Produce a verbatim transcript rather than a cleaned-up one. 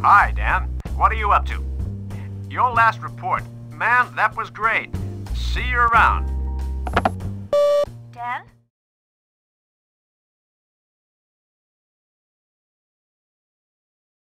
Hi, Dan. What are you up to? Your last report. Man, that was great. See you around. Dan?